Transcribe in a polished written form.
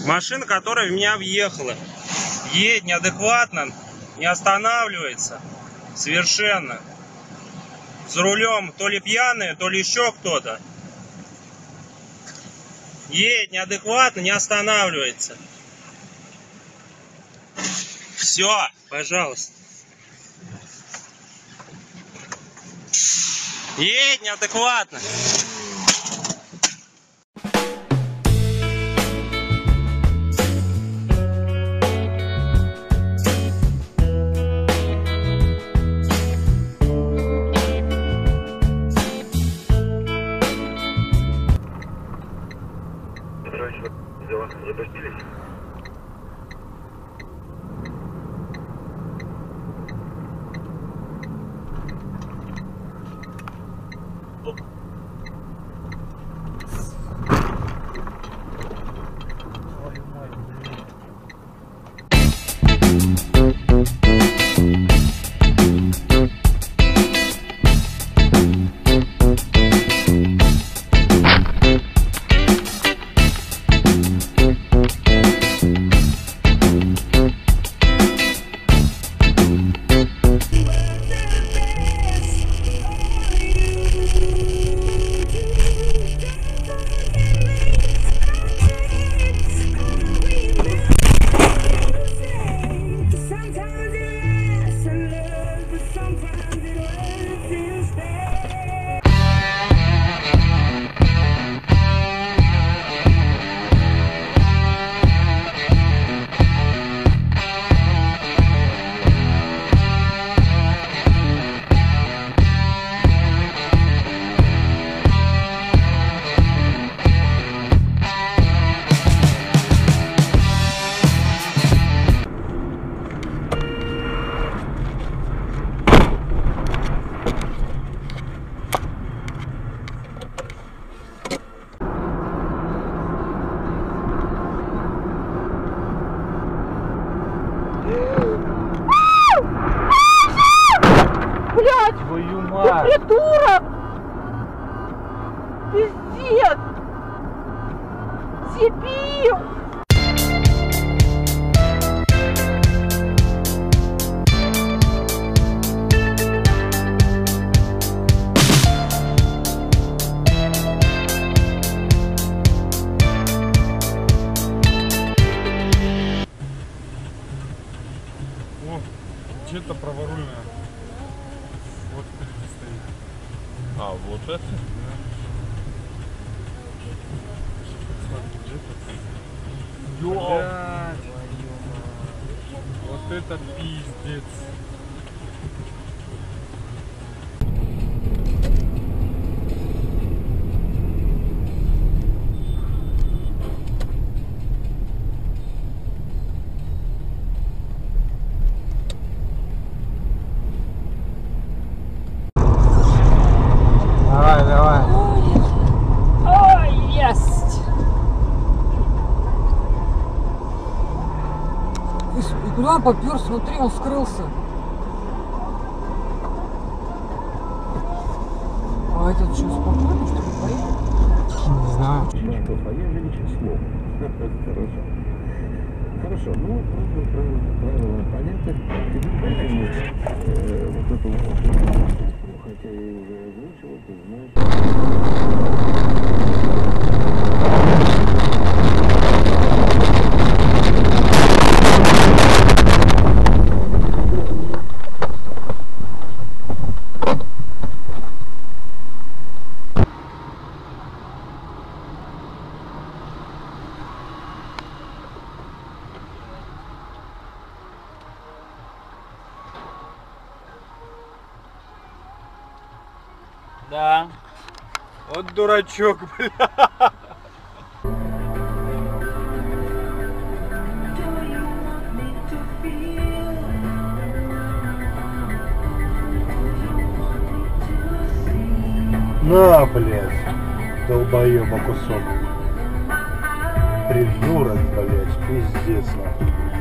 Машина, которая в меня въехала, едет неадекватно, не останавливается совершенно. За рулем то ли пьяные, то ли еще кто-то. Едет неадекватно, не останавливается. Все, пожалуйста. Едет неадекватно. Запустились? Блядь! Твою мать! Ты придурок! Пиздец! Дебил! О, где-то праворульная. Вот впереди стоит. А, вот это? Да. Смотри, где-то. Блядь. Вот это пиздец. Давай, давай. Ой, есть! И куда он попёр? Смотри, он скрылся. А этот что, спокойно, что ли, поехал? Не знаю. Что, поехали число. Хорошо. Хорошо, ну, правила понятно. Теперь поэтому вот эту вот, хотя я ее уже озвучил, ты знаешь. Да. Вот дурачок, бля. На, блядь, долбоёба кусок. Придурок, блядь, пиздец, нахуй.